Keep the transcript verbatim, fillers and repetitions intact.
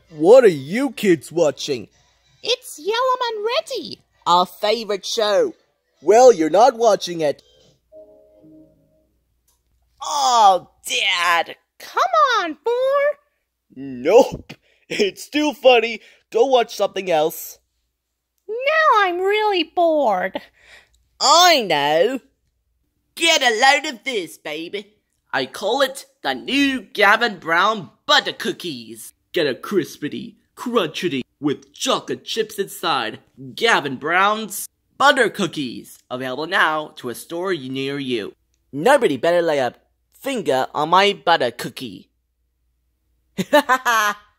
What are you kids watching? It's Yellom and Reddy, our favorite show. Well, you're not watching it. Oh, Dad, come on, four. Nope, it's too funny. Go watch something else. Now I'm really bored. I know. Get a load of this, baby. I call it the new Gavin Brown Buttercookies. Get a crispity, crunchity with chocolate chips inside. Gavin Brown's Buttercookies. Available now to a store near you. Nobody better lay a finger on my butter cookie. Ha ha ha!